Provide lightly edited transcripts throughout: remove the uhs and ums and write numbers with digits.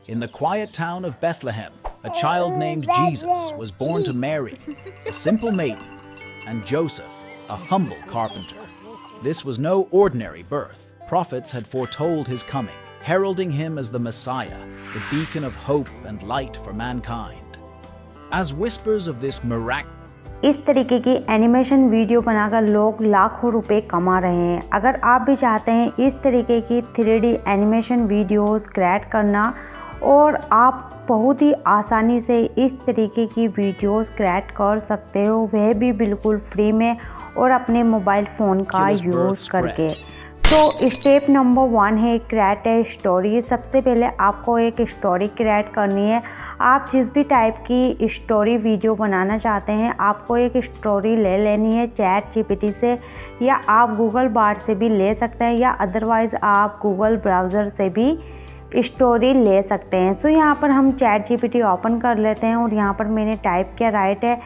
In the quiet town of Bethlehem, a child named Jesus was born to Mary, a simple maiden, and Joseph, a humble carpenter. This was no ordinary birth. Prophets had foretold his coming, heralding him as the Messiah, the beacon of hope and light for mankind. As whispers of this miraculous इस तरीके की animation video बनाकर लोग लाखों रुपए कमा रहे हैं। अगर आप भी चाहते हैं इस तरीके की 3D एनिमेशन वीडियोस क्रिएट करना और आप बहुत ही आसानी से इस तरीके की वीडियोस क्रिएट कर सकते हो, वह भी बिल्कुल फ्री में और अपने मोबाइल फ़ोन का यूज़ करके। तो स्टेप नंबर 1 है क्रिएट ए स्टोरी। सबसे पहले आपको एक स्टोरी क्रिएट करनी है। आप जिस भी टाइप की स्टोरी वीडियो बनाना चाहते हैं, आपको एक स्टोरी ले लेनी है चैट जीपीटी से, या आप गूगल बार्ड से भी ले सकते हैं, या अदरवाइज़ आप गूगल ब्राउज़र से भी स्टोरी ले सकते हैं। सो यहाँ पर हम चैट जीपीटी ओपन कर लेते हैं और यहाँ पर मैंने टाइप किया राइट है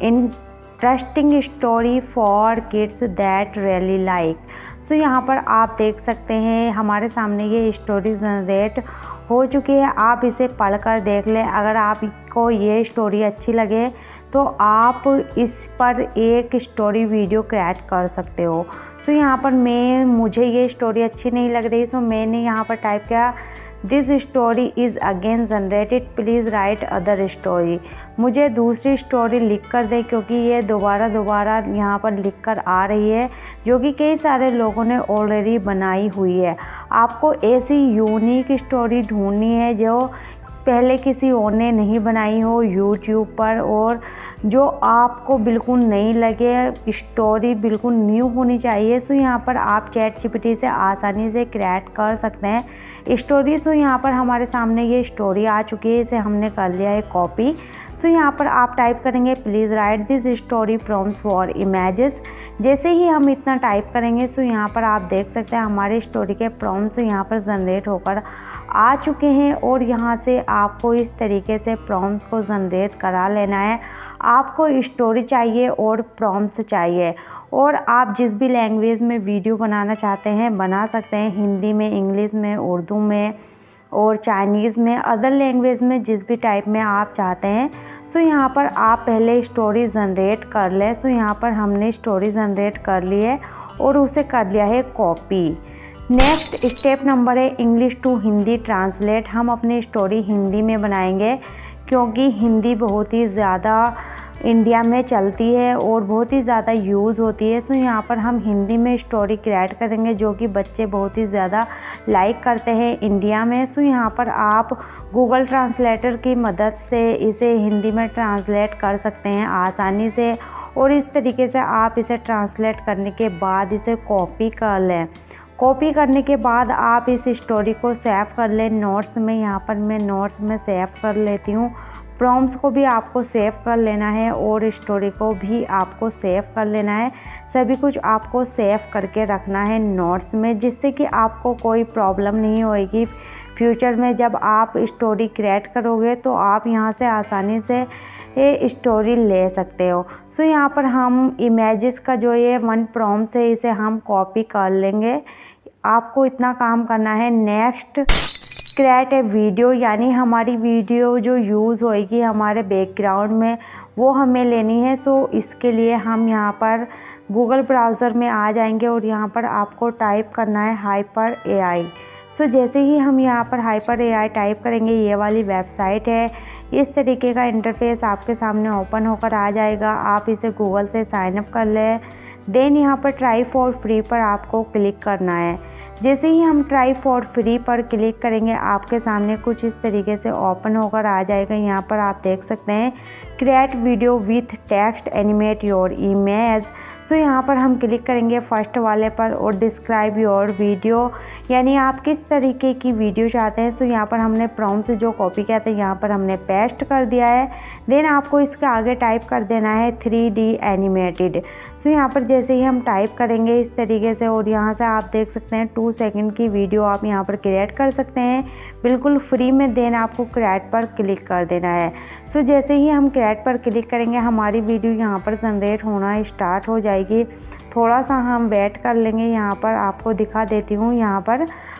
interesting story for kids that really like. So यहाँ पर आप देख सकते हैं हमारे सामने ये स्टोरी जनरेट हो चुकी है। आप इसे पढ़कर देख लें। अगर आपको ये स्टोरी अच्छी लगे तो आप इस पर एक स्टोरी वीडियो क्रिएट कर सकते हो। सो यहाँ पर मुझे ये स्टोरी अच्छी नहीं लग रही, सो मैंने यहाँ पर टाइप किया this story is again generated, please write other story. मुझे दूसरी स्टोरी लिख कर दे, क्योंकि ये दोबारा यहाँ पर लिख कर आ रही है, जो कि कई सारे लोगों ने ऑलरेडी बनाई हुई है। आपको ऐसी यूनिक स्टोरी ढूंढनी है जो पहले किसी और ने नहीं बनाई हो यूट्यूब पर, और जो आपको बिल्कुल नहीं लगे, स्टोरी बिल्कुल न्यू होनी चाहिए। सो यहाँ पर आप चैट जीपीटी से आसानी से क्रिएट कर सकते हैं स्टोरी। सो यहाँ पर हमारे सामने ये स्टोरी आ चुकी है, इसे हमने कर लिया है कॉपी। सो यहाँ पर आप टाइप करेंगे please write this story prompts for images. जैसे ही हम इतना टाइप करेंगे, सो यहाँ पर आप देख सकते हैं हमारे स्टोरी के प्रॉम्प्ट्स यहाँ पर जनरेट होकर आ चुके हैं, और यहाँ से आपको इस तरीके से प्रॉम्प्ट्स को जनरेट करा लेना है। आपको स्टोरी चाहिए और प्रॉम्प्ट्स चाहिए, और आप जिस भी लैंग्वेज में वीडियो बनाना चाहते हैं बना सकते हैं, हिंदी में, इंग्लिश में, उर्दू में और चाइनीज़ में, अदर लैंग्वेज में, जिस भी टाइप में आप चाहते हैं। सो यहाँ पर आप पहले स्टोरी जनरेट कर लें। सो यहाँ पर हमने स्टोरी जनरेट कर ली है और उसे कर लिया है कॉपी। नेक्स्ट स्टेप नंबर है इंग्लिश टू हिंदी ट्रांसलेट। हम अपनी स्टोरी हिंदी में बनाएंगे, क्योंकि हिंदी बहुत ही ज़्यादा इंडिया में चलती है और बहुत ही ज़्यादा यूज़ होती है। सो यहाँ पर हम हिंदी में स्टोरी क्रिएट करेंगे, जो कि बच्चे बहुत ही ज़्यादा लाइक करते हैं इंडिया में। सो यहाँ पर आप गूगल ट्रांसलेटर की मदद से इसे हिंदी में ट्रांसलेट कर सकते हैं आसानी से, और इस तरीके से आप इसे ट्रांसलेट करने के बाद इसे कॉपी कर लें। कॉपी करने के बाद आप इस स्टोरी को सेव कर लें नोट्स में। यहाँ पर मैं नोट्स में सेव कर लेती हूँ। प्रॉम्प्ट्स को भी आपको सेव कर लेना है और स्टोरी को भी आपको सेव कर लेना है। सभी कुछ आपको सेव करके रखना है नोट्स में, जिससे कि आपको कोई प्रॉब्लम नहीं होएगी फ्यूचर में। जब आप स्टोरी क्रिएट करोगे तो आप यहाँ से आसानी से ये स्टोरी ले सकते हो। सो यहाँ पर हम इमेजेस का जो ये 1 प्रॉम्प्ट है, इसे हम कॉपी कर लेंगे। आपको इतना काम करना है। नेक्स्ट क्रिएट ए वीडियो, यानी हमारी वीडियो जो यूज़ होएगी हमारे बैकग्राउंड में, वो हमें लेनी है। सो इसके लिए हम यहाँ पर गूगल ब्राउज़र में आ जाएंगे और यहाँ पर आपको टाइप करना है हाइपर AI। सो जैसे ही हम यहाँ पर हाइपर AI टाइप करेंगे, ये वाली वेबसाइट है, इस तरीके का इंटरफेस आपके सामने ओपन होकर आ जाएगा। आप इसे गूगल से साइन अप कर लें। देन यहाँ पर ट्राई फॉर फ्री पर आपको क्लिक करना है। जैसे ही हम ट्राई फॉर फ्री पर क्लिक करेंगे, आपके सामने कुछ इस तरीके से ओपन होकर आ जाएगा। यहाँ पर आप देख सकते हैं create video with text animate your image. So यहाँ पर हम क्लिक करेंगे फर्स्ट वाले पर और डिस्क्राइब योर वीडियो, यानी आप किस तरीके की वीडियो चाहते हैं। सो यहाँ पर हमने प्रॉम्प्ट जो कॉपी किया था यहाँ पर हमने पेस्ट कर दिया है। देन आपको इसके आगे टाइप कर देना है 3D एनिमेटेड। सो यहाँ पर जैसे ही हम टाइप करेंगे इस तरीके से, और यहाँ से आप देख सकते हैं 2 सेकंड की वीडियो आप यहाँ पर क्रिएट कर सकते हैं बिल्कुल फ्री में। देन आपको क्रिएट पर क्लिक कर देना है। सो जैसे ही हम क्रिएट पर क्लिक करेंगे, हमारी वीडियो यहाँ पर जनरेट होना स्टार्ट हो जाएगी। थोड़ा सा हम वेट कर लेंगे। यहाँ पर आपको दिखा देती हूँ, यहाँ पर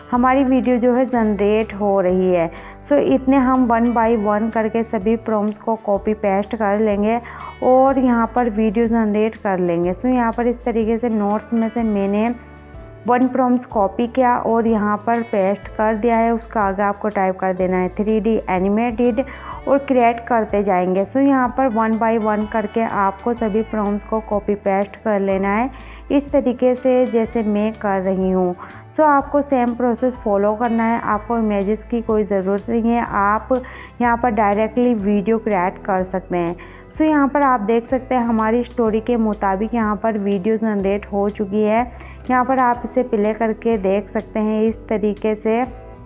हमारी वीडियो जो है जनरेट हो रही है। सो इतने हम 1 बाय 1 करके सभी प्रॉम्प्ट्स को कॉपी पेस्ट कर लेंगे और यहाँ पर वीडियो जनरेट कर लेंगे। सो यहाँ पर इस तरीके से नोट्स में से मैंने 1 प्रॉम्प्ट्स कॉपी किया और यहाँ पर पेस्ट कर दिया है। उसका आगे आपको टाइप कर देना है 3D एनिमेटेड और क्रिएट करते जाएंगे। सो यहाँ पर 1 बाय 1 करके आपको सभी प्रॉम्प्ट्स को कॉपी पेस्ट कर लेना है इस तरीके से जैसे मैं कर रही हूँ। सो आपको सेम प्रोसेस फॉलो करना है। आपको इमेजेस की कोई ज़रूरत नहीं है, आप यहाँ पर डायरेक्टली वीडियो क्रिएट कर सकते हैं। सो यहाँ पर आप देख सकते हैं हमारी स्टोरी के मुताबिक यहाँ पर वीडियो जनरेट हो चुकी है। यहाँ पर आप इसे प्ले करके देख सकते हैं इस तरीके से।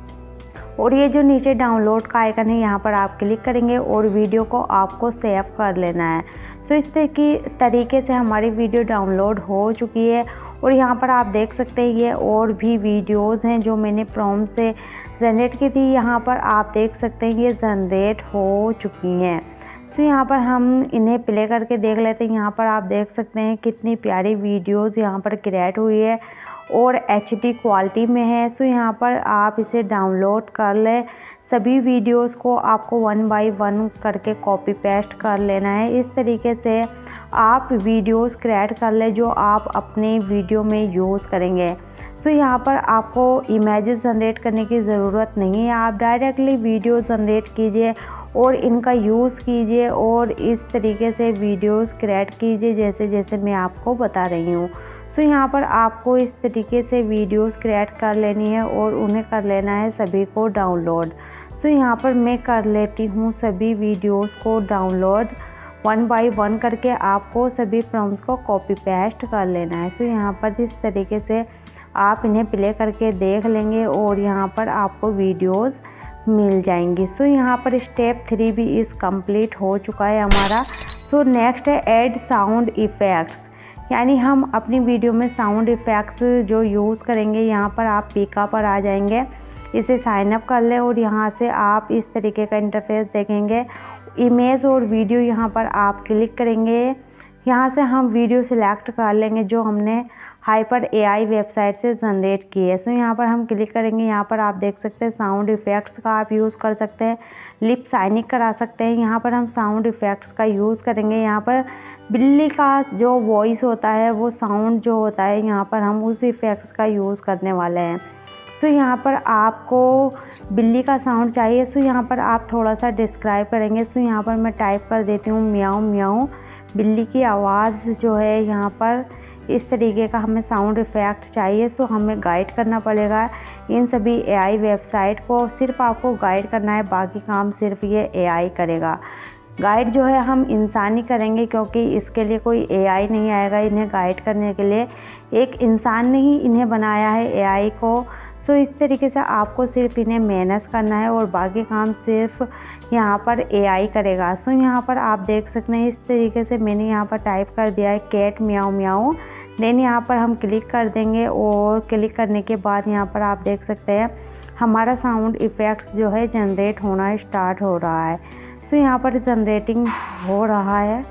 और ये जो नीचे डाउनलोड का आइकन है यहाँ पर आप क्लिक करेंगे और वीडियो को आपको सेव कर लेना है। सो इस तरीके से हमारी वीडियो डाउनलोड हो चुकी है और यहाँ पर आप देख सकते हैं ये और भी वीडियोस हैं जो मैंने प्रॉम्प्ट से जनरेट की थी। यहाँ पर आप देख सकते हैं ये जनरेट हो चुकी हैं। सो यहाँ पर हम इन्हें प्ले करके देख लेते हैं। यहाँ पर आप देख सकते हैं कितनी प्यारी वीडियोस यहाँ पर क्रिएट हुई है और HD क्वालिटी में है। सो यहाँ पर आप इसे डाउनलोड कर लें। सभी वीडियोस को आपको 1 बाय 1 करके कॉपी पेस्ट कर लेना है। इस तरीके से आप वीडियोस क्रिएट कर लें जो आप अपने वीडियो में यूज़ करेंगे। सो यहाँ पर आपको इमेजेस जनरेट करने की ज़रूरत नहीं है, आप डायरेक्टली वीडियो जनरेट कीजिए और इनका यूज़ कीजिए और इस तरीके से वीडियोस क्रिएट कीजिए जैसे जैसे मैं आपको बता रही हूँ। सो यहाँ पर आपको इस तरीके से वीडियोस क्रिएट कर लेनी है और उन्हें कर लेना है सभी को डाउनलोड। सो यहाँ पर मैं कर लेती हूँ सभी वीडियोस को डाउनलोड 1 बाय 1 करके। आपको सभी प्रॉम्प्ट्स को कॉपी पेस्ट कर लेना है। सो यहाँ पर इस तरीके से आप इन्हें प्ले करके देख लेंगे और यहाँ पर आपको वीडियोस मिल जाएंगी। सो यहाँ पर स्टेप 3 भी इस कंप्लीट हो चुका है हमारा। सो नेक्स्ट है ऐड साउंड इफ़ेक्ट्स, यानी हम अपनी वीडियो में साउंड इफ़ेक्ट्स जो यूज़ करेंगे। यहाँ पर आप पिका पर आ जाएंगे, इसे साइन अप कर लें और यहाँ से आप इस तरीके का इंटरफेस देखेंगे। इमेज और वीडियो यहाँ पर आप क्लिक करेंगे। यहाँ से हम वीडियो सिलेक्ट कर लेंगे जो हमने हाइपर AI वेबसाइट से जनरेट की है। सो यहाँ पर हम क्लिक करेंगे। यहाँ पर आप देख सकते हैं साउंड इफ़ेक्ट्स का आप यूज़ कर सकते हैं, लिप साइनिंग करा सकते हैं। यहाँ पर हम साउंड इफ़ेक्ट्स का यूज़ करेंगे। यहाँ पर बिल्ली का जो वॉइस होता है वो साउंड जो होता है यहाँ पर हम उस इफ़ेक्ट्स का यूज़ करने वाले हैं। सो यहाँ पर आपको बिल्ली का साउंड चाहिए। सो यहाँ पर आप थोड़ा सा डिस्क्राइब करेंगे। सो यहाँ पर मैं टाइप कर देती हूँ म्याऊं म्याऊं। बिल्ली की आवाज़ जो है यहाँ पर इस तरीके का हमें साउंड इफ़ेक्ट चाहिए। सो हमें गाइड करना पड़ेगा इन सभी AI वेबसाइट को। सिर्फ आपको गाइड करना है, बाकी काम सिर्फ ये AI करेगा। गाइड जो है हम इंसान ही करेंगे क्योंकि इसके लिए कोई AI नहीं आएगा इन्हें गाइड करने के लिए। एक इंसान ने ही इन्हें बनाया है AI को। सो इस तरीके से आपको सिर्फ इन्हें मैनेज करना है और बाकी काम सिर्फ यहाँ पर AI करेगा। सो यहाँ पर आप देख सकते हैं इस तरीके से मैंने यहाँ पर टाइप कर दिया है कैट म्याऊं म्याऊं। देन यहाँ पर हम क्लिक कर देंगे और क्लिक करने के बाद यहाँ पर आप देख सकते हैं हमारा साउंड इफ़ेक्ट्स जो है जनरेट होना स्टार्ट हो रहा है। सो यहाँ पर जनरेटिंग हो रहा है।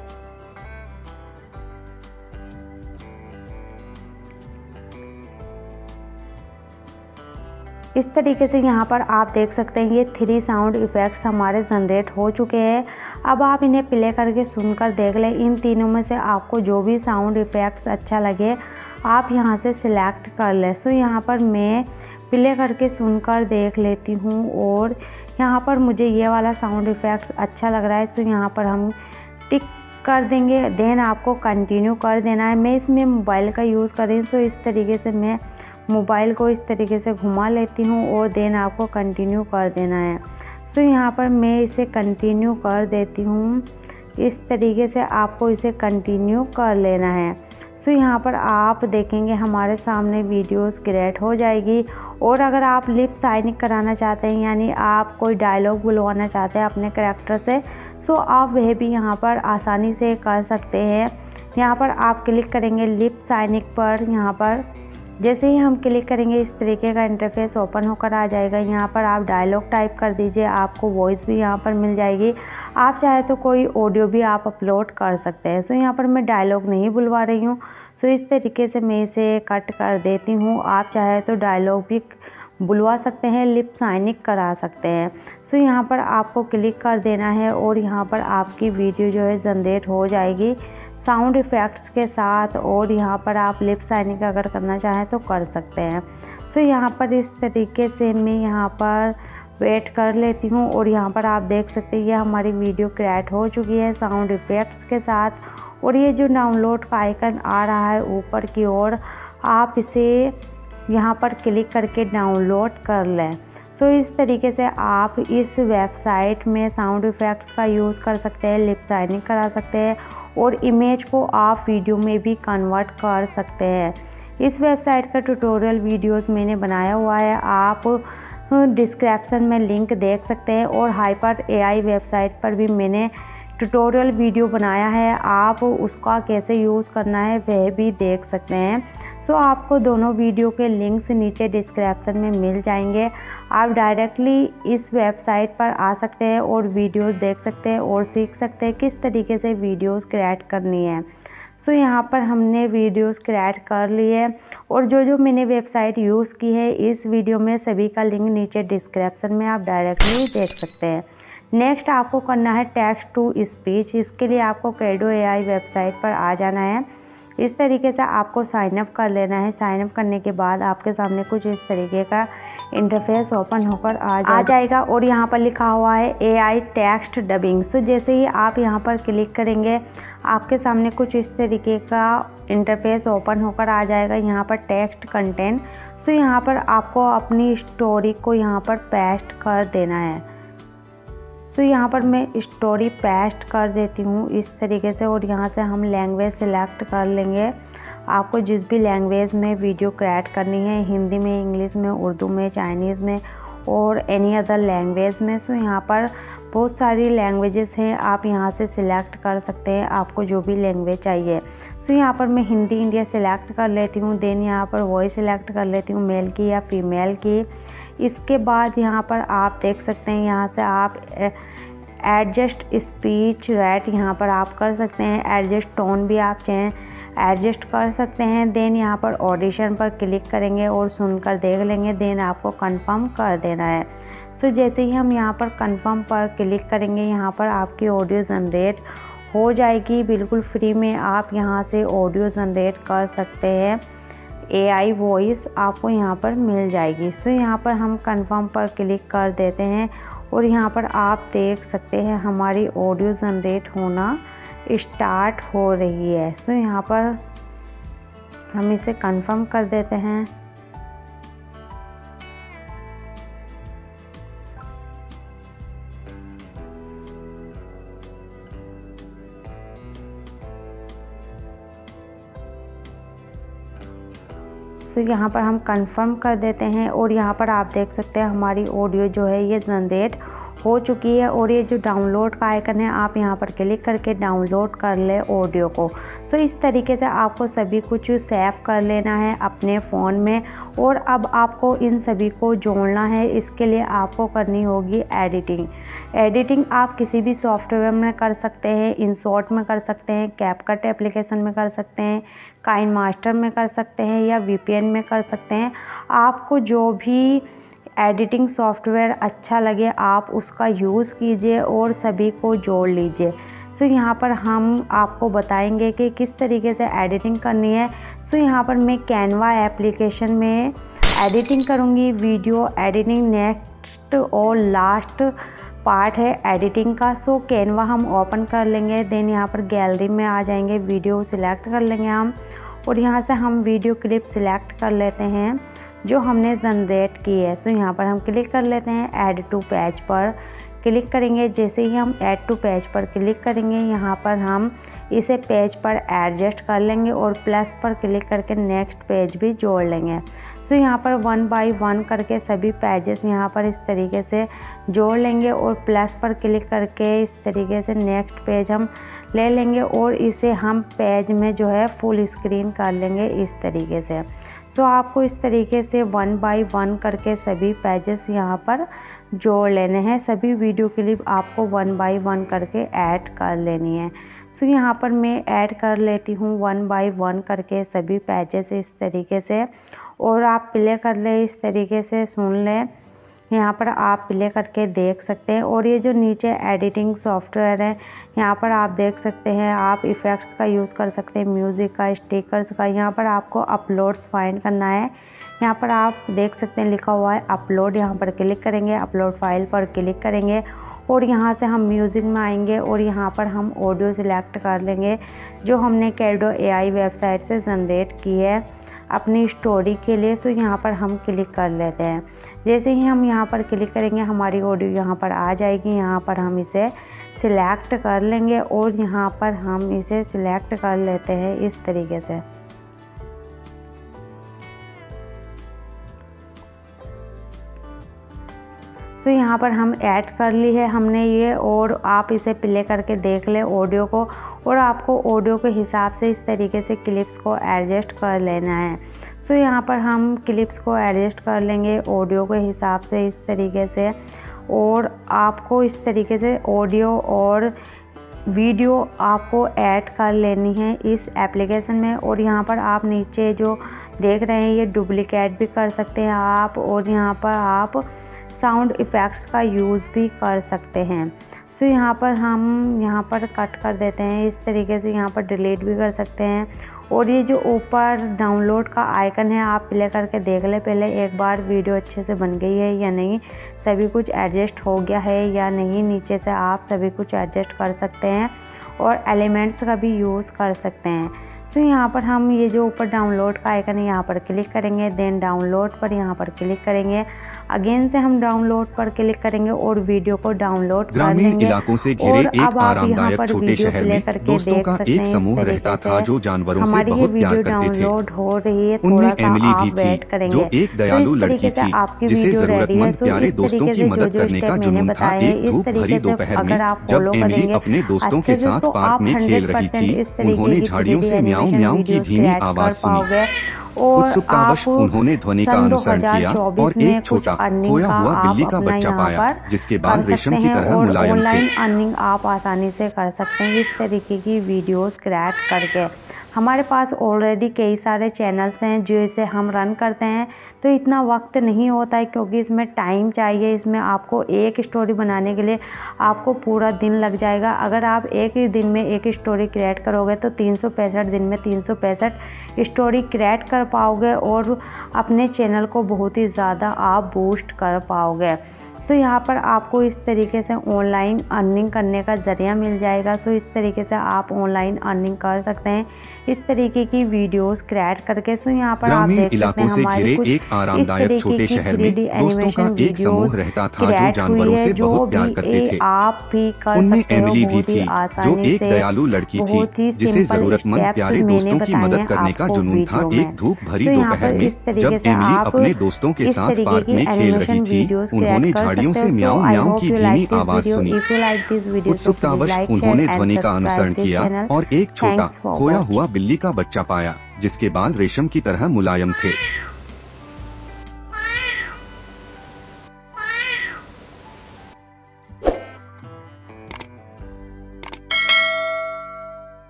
इस तरीके से यहाँ पर आप देख सकते हैं ये 3 साउंड इफ़ेक्ट्स हमारे जनरेट हो चुके हैं। अब आप इन्हें प्ले करके सुनकर देख लें। इन तीनों में से आपको जो भी साउंड इफ़ेक्ट्स अच्छा लगे आप यहाँ से सिलेक्ट कर लें। सो यहाँ पर मैं प्ले करके सुनकर देख लेती हूँ और यहाँ पर मुझे ये वाला साउंड इफ़ेक्ट्स अच्छा लग रहा है। सो यहाँ पर हम टिक कर देंगे। देन आपको कंटिन्यू कर देना है। मैं इसमें मोबाइल का यूज़ कर रही हूँ। सो इस तरीके से मैं मोबाइल को इस तरीके से घुमा लेती हूँ और देन आपको कंटिन्यू कर देना है। सो यहाँ पर मैं इसे कंटिन्यू कर देती हूँ। इस तरीके से आपको इसे कंटिन्यू कर लेना है। सो यहाँ पर आप देखेंगे हमारे सामने वीडियोस क्रिएट हो जाएगी। और अगर आप लिप साइनिंग कराना चाहते हैं यानी आप कोई डायलॉग बुलवाना चाहते हैं अपने कैरेक्टर से, सो आप वह भी यहाँ पर आसानी से कर सकते हैं। यहाँ पर आप क्लिक करेंगे लिप साइनिंग पर। यहाँ पर जैसे ही हम क्लिक करेंगे इस तरीके का इंटरफेस ओपन होकर आ जाएगा। यहाँ पर आप डायलॉग टाइप कर दीजिए, आपको वॉइस भी यहाँ पर मिल जाएगी। आप चाहे तो कोई ऑडियो भी आप अपलोड कर सकते हैं। सो यहाँ पर मैं डायलॉग नहीं बुलवा रही हूँ। सो इस तरीके से मैं इसे कट कर देती हूँ। आप चाहे तो डायलॉग भी बुलवा सकते हैं, लिप साइनिंग करा सकते हैं। सो यहाँ पर आपको क्लिक कर देना है और यहाँ पर आपकी वीडियो जो है जनरेट हो जाएगी साउंड इफ़ेक्ट्स के साथ। और यहाँ पर आप लिप साइनिंग अगर करना चाहें तो कर सकते हैं। सो यहाँ पर इस तरीके से मैं यहाँ पर वेट कर लेती हूँ और यहाँ पर आप देख सकते हैं ये हमारी वीडियो क्रिएट हो चुकी है साउंड इफ़ेक्ट्स के साथ। और ये जो डाउनलोड का आइकन आ रहा है ऊपर की ओर, आप इसे यहाँ पर क्लिक करके डाउनलोड कर लें। सो इस तरीके से आप इस वेबसाइट में साउंड इफ़ेक्ट्स का यूज़ कर सकते हैं, लिप साइनिंग करा सकते हैं और इमेज को आप वीडियो में भी कन्वर्ट कर सकते हैं। इस वेबसाइट का ट्यूटोरियल वीडियोस मैंने बनाया हुआ है, आप डिस्क्रिप्शन में लिंक देख सकते हैं। और हाइपर एआई वेबसाइट पर भी मैंने ट्यूटोरियल वीडियो बनाया है, आप उसका कैसे यूज़ करना है वह भी देख सकते हैं। सो आपको दोनों वीडियो के लिंक्स नीचे डिस्क्रिप्शन में मिल जाएंगे। आप डायरेक्टली इस वेबसाइट पर आ सकते हैं और वीडियोस देख सकते हैं और सीख सकते हैं किस तरीके से वीडियोस क्रिएट करनी है। सो यहाँ पर हमने वीडियोस क्रिएट कर लिए और जो मैंने वेबसाइट यूज़ की है इस वीडियो में सभी का लिंक नीचे डिस्क्रिप्शन में आप डायरेक्टली देख सकते हैं। नेक्स्ट आपको करना है टेक्स्ट टू स्पीच। इसके लिए आपको क्रेडो एआई वेबसाइट पर आ जाना है। इस तरीके से आपको साइन अप कर लेना है। साइन अप करने के बाद आपके सामने कुछ इस तरीके का इंटरफेस ओपन होकर आ जाएगा और यहाँ पर लिखा हुआ है एआई टेक्स्ट डबिंग। सो जैसे ही आप यहाँ पर क्लिक करेंगे आपके सामने कुछ इस तरीके का इंटरफेस ओपन होकर आ जाएगा। यहाँ पर टेक्स्ट कंटेंट, सो यहाँ पर आपको अपनी स्टोरी को यहाँ पर पेस्ट कर देना है। सो यहाँ पर मैं स्टोरी पेस्ट कर देती हूँ इस तरीके से और यहाँ से हम लैंग्वेज सेलेक्ट कर लेंगे। आपको जिस भी लैंग्वेज में वीडियो क्रिएट करनी है, हिंदी में, इंग्लिश में, उर्दू में, चाइनीज़ में और एनी अदर लैंग्वेज में। सो यहाँ पर बहुत सारी लैंग्वेजेस हैं, आप यहाँ से सिलेक्ट कर सकते हैं आपको जो भी लैंग्वेज चाहिए। सो यहाँ पर मैं हिंदी इंडिया सेलेक्ट कर लेती हूँ। देन यहाँ पर वॉइस सेलेक्ट कर लेती हूँ, मेल की या फीमेल की। इसके बाद यहाँ पर आप देख सकते हैं यहाँ से आप एडजस्ट स्पीच रेट यहाँ पर आप कर सकते हैं। एडजस्ट टोन भी आप चाहें एडजस्ट कर सकते हैं। देन यहाँ पर ऑडिशन पर क्लिक करेंगे और सुनकर देख लेंगे। देन आपको कंफर्म कर देना है। सो जैसे ही हम यहाँ पर कंफर्म पर क्लिक करेंगे यहाँ पर आपकी ऑडियो जनरेट हो जाएगी। बिल्कुल फ्री में आप यहाँ से ऑडियो जनरेट कर सकते हैं। एआई वॉइस आपको यहाँ पर मिल जाएगी। सो यहाँ पर हम कंफर्म पर क्लिक कर देते हैं और यहाँ पर आप देख सकते हैं हमारी ऑडियो जनरेट होना स्टार्ट हो रही है। सो यहाँ पर हम इसे कंफर्म कर देते हैं। सो यहाँ पर हम कंफर्म कर देते हैं और यहाँ पर आप देख सकते हैं हमारी ऑडियो जो है ये जनरेट हो चुकी है। और ये जो डाउनलोड का आइकन है आप यहाँ पर क्लिक करके डाउनलोड कर ले ऑडियो को। सो इस तरीके से आपको सभी कुछ सेव कर लेना है अपने फ़ोन में। और अब आपको इन सभी को जोड़ना है। इसके लिए आपको करनी होगी एडिटिंग। एडिटिंग आप किसी भी सॉफ्टवेयर में कर सकते हैं, InShot में कर सकते हैं, कैपकट एप्लीकेशन में कर सकते हैं, काइनमास्टर में कर सकते हैं या VPN में कर सकते हैं। आपको जो भी एडिटिंग सॉफ्टवेयर अच्छा लगे आप उसका यूज़ कीजिए और सभी को जोड़ लीजिए। सो यहाँ पर हम आपको बताएंगे कि किस तरीके से एडिटिंग करनी है। सो यहाँ पर मैं कैनवा एप्लीकेशन में एडिटिंग करूँगी, वीडियो एडिटिंग नेक्स्ट और लास्ट पार्ट है एडिटिंग का। सो कैनवा हम ओपन कर लेंगे। देन यहाँ पर गैलरी में आ जाएंगे, वीडियो सिलेक्ट कर लेंगे हम और यहाँ से हम वीडियो क्लिप सिलेक्ट कर लेते हैं जो हमने जनरेट की है। सो यहाँ पर हम क्लिक कर लेते हैं, ऐड टू पेज पर क्लिक करेंगे। जैसे ही हम ऐड टू पेज पर क्लिक करेंगे यहाँ पर हम इसे पेज पर एडजस्ट कर लेंगे और प्लस पर क्लिक करके नेक्स्ट पेज भी जोड़ लेंगे। सो यहाँ पर 1 बाय 1 करके सभी पेजेस यहाँ पर इस तरीके से जोड़ लेंगे और प्लस पर क्लिक करके इस तरीके से नेक्स्ट पेज हम ले लेंगे और इसे हम पेज में जो है फुल स्क्रीन कर लेंगे इस तरीके से। सो आपको इस तरीके से 1 बाय 1 करके सभी पेजेस यहाँ पर जोड़ लेने हैं। सभी वीडियो क्लिप आपको 1 बाय 1 करके ऐड कर लेनी है। सो यहाँ पर मैं ऐड कर लेती हूँ 1 बाय 1 करके सभी पेजेस इस तरीके से। और आप प्ले कर ले, इस तरीके से सुन लें। यहाँ पर आप प्ले करके देख सकते हैं। और ये जो नीचे एडिटिंग सॉफ्टवेयर है, यहाँ पर आप देख सकते हैं, आप इफ़ेक्ट्स का यूज़ कर सकते हैं, म्यूज़िक का, स्टिकर्स का। यहाँ पर आपको अपलोड्स फाइंड करना है। यहाँ पर आप देख सकते हैं लिखा हुआ है अपलोड, यहाँ पर क्लिक करेंगे, अपलोड फाइल पर क्लिक करेंगे और यहाँ से हम म्यूज़िक में आएंगे और यहाँ पर हम ऑडियो सिलेक्ट कर लेंगे जो हमने कैडो AI वेबसाइट से जनरेट की है अपनी स्टोरी के लिए। सो यहाँ पर हम क्लिक कर लेते हैं। जैसे ही हम यहाँ पर क्लिक करेंगे हमारी ऑडियो यहाँ पर आ जाएगी। यहाँ पर हम इसे सिलेक्ट कर लेंगे और यहाँ पर हम इसे सिलेक्ट कर लेते हैं इस तरीके से। सो यहाँ पर हम ऐड कर ली है हमने ये, और आप इसे प्ले करके देख ले ऑडियो को। और आपको ऑडियो के हिसाब से इस तरीके से क्लिप्स को एडजस्ट कर लेना है। सो यहाँ पर हम क्लिप्स को एडजस्ट कर लेंगे ऑडियो के हिसाब से इस तरीके से। और आपको इस तरीके से ऑडियो और वीडियो आपको ऐड कर लेनी है इस एप्लीकेशन में। और यहाँ पर आप नीचे जो देख रहे हैं ये डुप्लीकेट भी कर सकते हैं आप, और यहाँ पर आप साउंड इफ़ेक्ट्स का यूज़ भी कर सकते हैं। सो यहाँ पर हम यहाँ पर कट कर देते हैं इस तरीके से। यहाँ पर डिलीट भी कर सकते हैं। और ये जो ऊपर डाउनलोड का आइकन है आप प्ले करके देख ले पहले एक बार वीडियो अच्छे से बन गई है या नहीं, सभी कुछ एडजस्ट हो गया है या नहीं। नीचे से आप सभी कुछ एडजस्ट कर सकते हैं और एलिमेंट्स का भी यूज़ कर सकते हैं। सो यहाँ पर हम ये जो ऊपर डाउनलोड का आइकन है यहाँ पर क्लिक करेंगे, देन डाउनलोड पर यहाँ पर क्लिक करेंगे, अगेन से हम डाउनलोड पर क्लिक करेंगे और वीडियो को डाउनलोड कर लेंगे। ग्रामीण इलाकों से घिरे एक आरामदायक छोटे शहर में दोस्तों का एक समूह रहता था जो जानवरों से बहुत प्यार करते थे। हो रही है, उनमें थोड़ा सा एमिली आप भी वेट थी करेंगे। जो एक दयालु लड़की थी जिसे जरूरतमंद प्यारे दोस्तों की मदद करने का जुनून था। एक धूप भरी दोपहर में जब एमिली अपने दोस्तों के साथ पार्क में खेल रही थी, उन्होंने झाड़ियों से म्याऊं म्याऊं की धीमी आवाज सुनी। उत्सुकतावश उन्होंने ध्वनि का अनुसरण किया और एक छोटा खोया हुआ बिल्ली का बच्चा पाया जिसके बाल रेशम की तरह मुलायम थे। ऑनलाइन अर्निंग आप आसानी से कर सकते हैं इस तरीके की वीडियोस क्रिएट करके। हमारे पास ऑलरेडी कई सारे चैनल्स हैं जो इसे हम रन करते हैं, तो इतना वक्त नहीं होता है क्योंकि इसमें टाइम चाहिए। इसमें आपको एक स्टोरी बनाने के लिए आपको पूरा दिन लग जाएगा। अगर आप एक ही दिन में एक स्टोरी क्रिएट करोगे तो 365 दिन में 365 स्टोरी क्रिएट कर पाओगे और अपने चैनल को बहुत ही ज़्यादा आप बूस्ट कर पाओगे। सो यहाँ पर आपको इस तरीके से ऑनलाइन अर्निंग करने का ज़रिया मिल जाएगा। सो इस तरीके से आप ऑनलाइन अर्निंग कर सकते हैं इस तरीके की वीडियोस क्रिएट करके। सो यहाँ पर आप देख सकते हैं हमारे कुछ एक आरामदायक छोटे शहर में दोस्तों का एक समूह रहता था जो जानवरों से बहुत प्यार करते थे। आप भी कर सकते हो बहुत ही आसानी जो एक दयालु लड़की थी जिसे जरूरतमंद प्यारे दोस्तों की मदद करने का जुनून था। एक धूप भरी दोपहर में जब एमिली अपने दोस्तों के साथ पार्क में खेल रही थी, उन्होंने झाड़ियों से म्याऊं म्याऊं की धीमी आवाज सुनी। उत्सुकतावश उन्होंने ध्वनि का अनुसरण किया और एक छोटा खोया हुआ बिल्ली का बच्चा पाया जिसके बाल रेशम की तरह मुलायम थे।